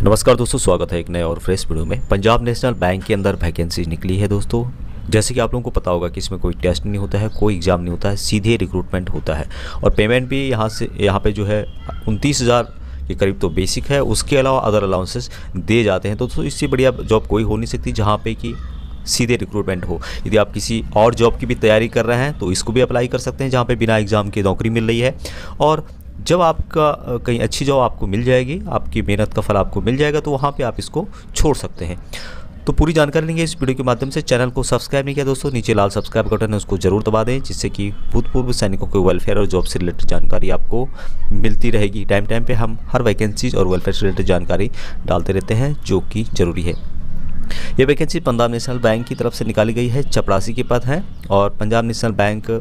नमस्कार दोस्तों, स्वागत है एक नए और फ्रेश वीडियो में। पंजाब नेशनल बैंक के अंदर वैकेंसी निकली है दोस्तों। जैसे कि आप लोगों को पता होगा कि इसमें कोई टेस्ट नहीं होता है, कोई एग्ज़ाम नहीं होता है, सीधे रिक्रूटमेंट होता है और पेमेंट भी यहाँ पे जो है 29,000 के करीब तो बेसिक है। उसके अलावा अदर अलाउंसेस दिए जाते हैं। तो दोस्तों इससे बढ़िया जॉब कोई हो नहीं सकती जहाँ पे कि सीधे रिक्रूटमेंट हो। यदि आप किसी और जॉब की भी तैयारी कर रहे हैं तो इसको भी अप्लाई कर सकते हैं जहाँ पे बिना एग्ज़ाम के नौकरी मिल रही है। और जब आपका कहीं अच्छी जॉब आपको मिल जाएगी, आपकी मेहनत का फल आपको मिल जाएगा, तो वहाँ पे आप इसको छोड़ सकते हैं। तो पूरी जानकारी लेंगे इस वीडियो के माध्यम से। चैनल को सब्सक्राइब नहीं किया दोस्तों, नीचे लाल सब्सक्राइब बटन है, उसको जरूर दबा दें, जिससे कि भूतपूर्व सैनिकों के वेलफेयर और जॉब से रिलेटेड जानकारी आपको मिलती रहेगी। टाइम पे हम हर वैकेंसीज और वेलफेयर से रिलेटेड जानकारी डालते रहते हैं, जो कि ज़रूरी है। ये वैकेंसी पंजाब नेशनल बैंक की तरफ से निकाली गई है। चपरासी के पद हैं और पंजाब नेशनल बैंक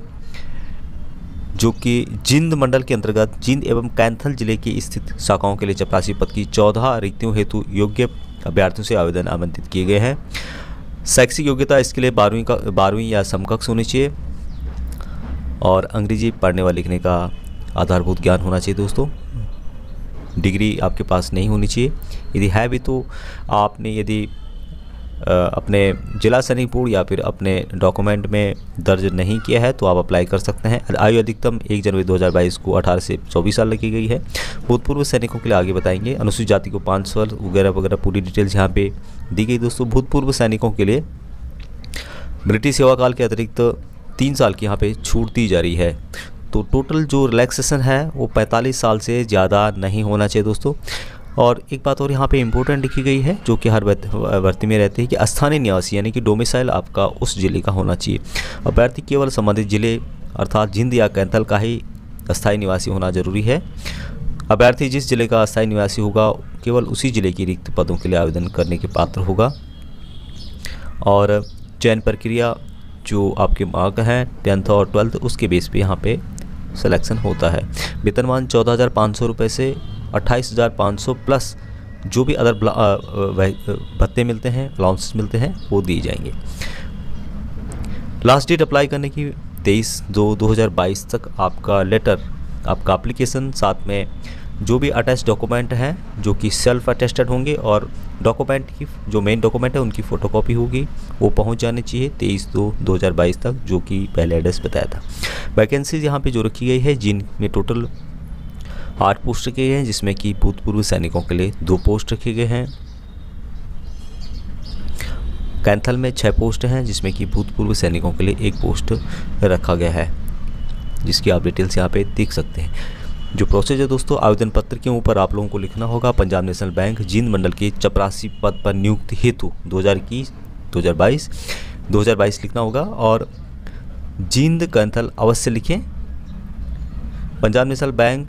जो कि जींद मंडल के अंतर्गत जींद एवं कैंथल जिले की स्थित शाखाओं के लिए चपरासी पद की 14 रिक्तियों हेतु योग्य अभ्यर्थियों से आवेदन आमंत्रित किए गए हैं। शैक्षिक योग्यता इसके लिए 12वीं या समकक्ष होनी चाहिए और अंग्रेजी पढ़ने व लिखने का आधारभूत ज्ञान होना चाहिए दोस्तों। डिग्री आपके पास नहीं होनी चाहिए। यदि है भी तो आपने यदि अपने जिला सैनिक बोर्ड या फिर अपने डॉक्यूमेंट में दर्ज नहीं किया है तो आप अप्लाई कर सकते हैं। आयु अधिकतम 1 जनवरी 2022 को 18 से 24 साल रखी गई है। भूतपूर्व सैनिकों के लिए आगे बताएंगे। अनुसूचित जाति को 5 वर्ष वगैरह वगैरह पूरी डिटेल्स यहाँ पे दी गई दोस्तों। भूतपूर्व सैनिकों के लिए ब्रिटिश सेवा काल के अतिरिक्त 3 साल की यहाँ पे छूट दी जा रही है। तो टोटल जो रिलैक्सेशन है वो 45 साल से ज़्यादा नहीं होना चाहिए दोस्तों। और एक बात और यहाँ पे इम्पोर्टेंट लिखी गई है, जो कि हर भर्ती में रहती है, कि स्थानीय निवासी यानी कि डोमिसाइल आपका उस जिले का होना चाहिए। अभ्यर्थी केवल संबंधित जिले अर्थात जींद या कैंथल का ही अस्थायी निवासी होना जरूरी है। अभ्यर्थी जिस जिले का अस्थायी निवासी होगा केवल उसी जिले की रिक्त पदों के लिए आवेदन करने के पात्र होगा। और चयन प्रक्रिया जो आपके मार्क हैं 10th और 12th उसके बेस पे यहाँ पे सिलेक्शन होता है। वेतनमान 14,500 रुपये से 28,500 प्लस जो भी अदर भत्ते मिलते हैं, अलाउंसेस मिलते हैं, वो दिए जाएंगे। लास्ट डेट अप्लाई करने की 23/2/2022 तक आपका लेटर, आपका एप्लीकेशन, साथ में जो भी अटैच डॉक्यूमेंट हैं जो कि सेल्फ अटेस्टेड होंगे और डॉक्यूमेंट की जो मेन डॉक्यूमेंट है उनकी फ़ोटोकॉपी होगी, वो पहुंच जाने चाहिए 23/2/2022 तक, जो कि पहले एड्रेस बताया था। वैकेंसीज यहाँ पे जो रखी गई है, जिनमें टोटल 8 पोस्ट रखे गए हैं, जिसमें कि भूतपूर्व सैनिकों के लिए 2 पोस्ट रखे गए हैं। कैंथल में 6 पोस्ट हैं, जिसमें कि भूतपूर्व सैनिकों के लिए 1 पोस्ट रखा गया है, जिसकी आप डिटेल्स यहाँ पे देख सकते हैं। जो प्रोसेस है दोस्तों, आवेदन पत्र के ऊपर आप लोगों को लिखना होगा पंजाब नेशनल बैंक जींद मंडल के चपरासी पद पर नियुक्ति हेतु 2022 लिखना होगा और जींद कैंथल अवश्य लिखें। पंजाब नेशनल बैंक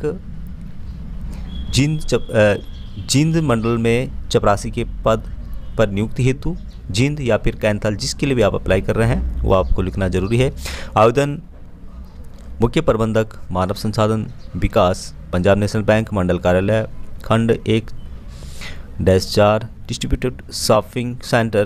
जींद मंडल में चपरासी के पद पर नियुक्ति हेतु जींद या फिर कैंथल जिसके लिए भी आप अप्लाई कर रहे हैं वो आपको लिखना जरूरी है। आवेदन मुख्य प्रबंधक मानव संसाधन विकास पंजाब नेशनल बैंक मंडल कार्यालय खंड 1-4 district shopping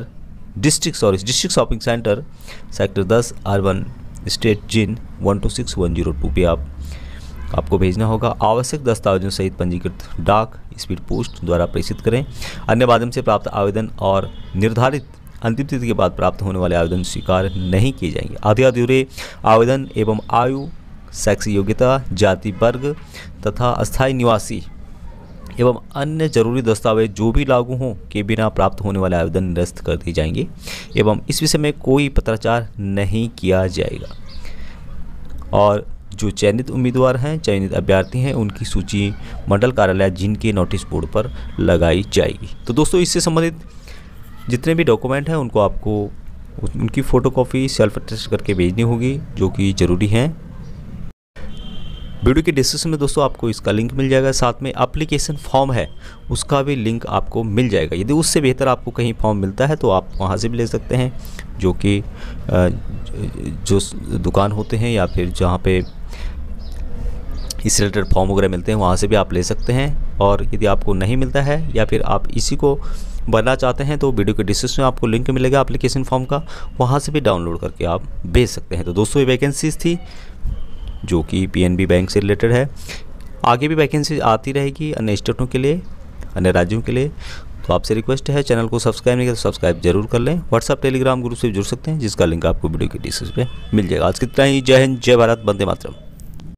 centre sector 10 urban estate Jind 126102 पे आपको भेजना होगा। आवश्यक दस्तावेजों सहित पंजीकृत डाक स्पीड पोस्ट द्वारा प्रेषित करें। अन्य माध्यम से प्राप्त आवेदन और निर्धारित अंतिम तिथि के बाद प्राप्त होने वाले आवेदन स्वीकार नहीं किए जाएंगे। आधे अधूरे आवेदन एवं आयु, शैक्षिक योग्यता, जाति वर्ग तथा अस्थायी निवासी एवं अन्य जरूरी दस्तावेज जो भी लागू हों के बिना प्राप्त होने वाले आवेदन निरस्त कर दिए जाएंगे एवं इस विषय में कोई पत्राचार नहीं किया जाएगा। और जो चयनित उम्मीदवार हैं, चयनित अभ्यर्थी हैं, उनकी सूची मंडल कार्यालय जिनके नोटिस बोर्ड पर लगाई जाएगी। तो दोस्तों इससे संबंधित जितने भी डॉक्यूमेंट हैं उनको आपको उनकी फ़ोटोकॉपी सेल्फ अटेस्ट करके भेजनी होगी, जो कि ज़रूरी हैं। वीडियो के डिस्क्रिप्शन में दोस्तों आपको इसका लिंक मिल जाएगा, साथ में एप्लीकेशन फॉर्म है उसका भी लिंक आपको मिल जाएगा। यदि उससे बेहतर आपको कहीं फॉर्म मिलता है तो आप वहाँ से भी ले सकते हैं, जो कि जो दुकान होते हैं या फिर जहाँ पे इस रिलेटेड फॉर्म वगैरह मिलते हैं वहाँ से भी आप ले सकते हैं। और यदि आपको नहीं मिलता है या फिर आप इसी को भरना चाहते हैं तो वीडियो के डिस्क्रिप्शन में आपको लिंक मिलेगा एप्लीकेशन फॉर्म का, वहाँ से भी डाउनलोड करके आप भेज सकते हैं। तो दोस्तों ये वैकेंसीज थी जो कि पीएनबी बैंक से रिलेटेड है। आगे भी वैकेंसी आती रहेगी अन्य स्टेटों के लिए। अन्य राज्यों के लिए। तो आपसे रिक्वेस्ट है, चैनल को सब्सक्राइब नहीं किया तो सब्सक्राइब जरूर कर लें। व्हाट्सअप टेलीग्राम ग्रुप से जुड़ सकते हैं, जिसका लिंक आपको वीडियो की डिस्क्रिप्शन में मिल जाएगा। आज कितना ही। जय हिंद, जय भारत, वंदे मातरम।